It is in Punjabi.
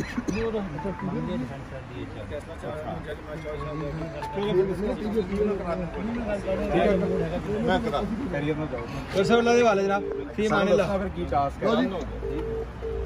फिर सब ला दे वाले जनाब फी माने ला फिर की चास कर